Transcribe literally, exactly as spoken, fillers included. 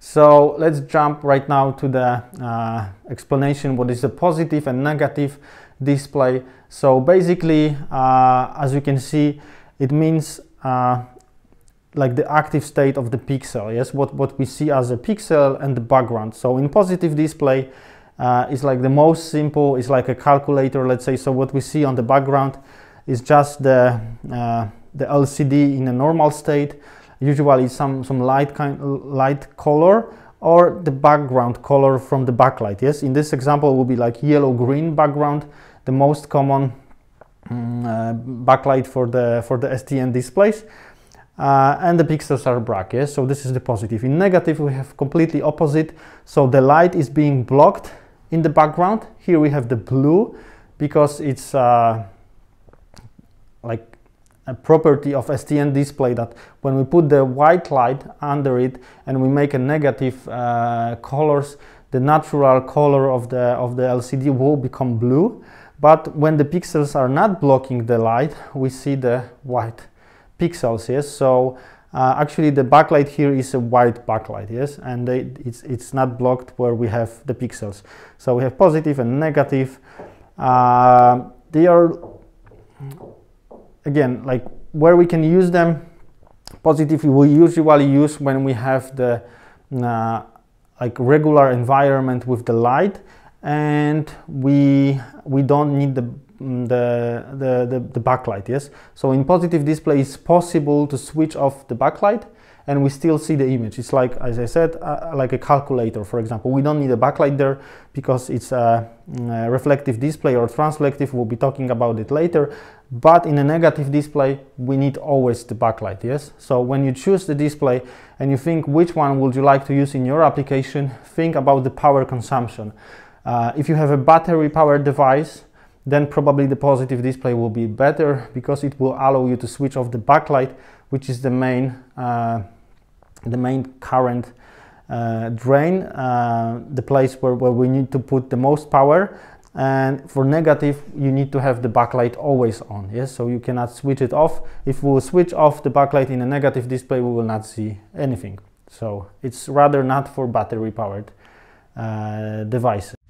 So let's jump right now to the uh, explanation what is a positive and negative display. So basically, uh, as you can see, it means uh, like the active state of the pixel, yes, what, what we see as a pixel and the background. So in positive display, uh, it's like the most simple, it's like a calculator, let's say. So what we see on the background is just the, uh, the L C D in a normal state, usually some, some light, kind, light color, or the background color from the backlight, yes. In this example, it will be like yellow-green background, the most common um, uh, backlight for the, for the S T N displays. Uh, and the pixels are black, yes? So this is the positive. In negative, we have completely opposite. So the light is being blocked in the background. Here we have the blue because it's uh, like a property of S T N display that when we put the white light under it and we make a negative uh, colors, the natural color of the, of the L C D will become blue. But when the pixels are not blocking the light, we see the white pixels, yes. So uh, actually the backlight here is a white backlight, yes, and they, it's it's not blocked where we have the pixels. So we have positive and negative. Uh, they are again like where we can use them. Positive we usually use when we have the uh, like regular environment with the light, and we we don't need the The, the, the, the backlight, yes. So in positive display, it's possible to switch off the backlight and we still see the image. It's like, as I said, uh, like a calculator, for example. We don't need a backlight there because it's a, a reflective display or translective. We'll be talking about it later. But in a negative display, we need always the backlight, yes. So when you choose the display and you think which one would you like to use in your application, think about the power consumption. Uh, if you have a battery powered device, then probably the positive display will be better because it will allow you to switch off the backlight, which is the main uh, the main current uh, drain, uh, the place where, where we need to put the most power. And for negative, you need to have the backlight always on, yes, so you cannot switch it off. If we switch off the backlight in a negative display, we will not see anything. So it's rather not for battery powered uh, devices.